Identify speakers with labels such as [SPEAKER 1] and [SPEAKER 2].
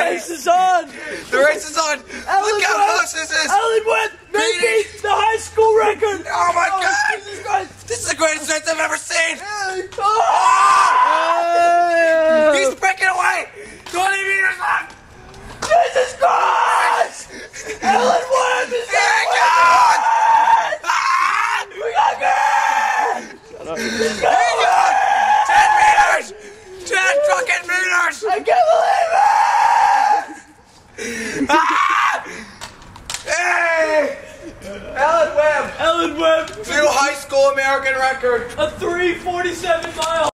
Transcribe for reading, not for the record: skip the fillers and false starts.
[SPEAKER 1] race is on!
[SPEAKER 2] The race is on! Look how close this is!
[SPEAKER 1] Ellen Webb beat the high school record!
[SPEAKER 2] Oh my God!
[SPEAKER 1] Jesus Christ!
[SPEAKER 2] This is the greatest race I've ever seen!
[SPEAKER 1] Oh!
[SPEAKER 2] He's breaking away! 20 meters left!
[SPEAKER 1] Jesus Christ! Ellen Webb is
[SPEAKER 2] God!
[SPEAKER 1] We got good! Shut up. He's got
[SPEAKER 2] 10 meters! 10 fucking meters!
[SPEAKER 1] I can't believe it!
[SPEAKER 2] Hey! Ellen Webb!
[SPEAKER 1] Ellen Webb!
[SPEAKER 2] New high school American record!
[SPEAKER 1] A 3:47 mile!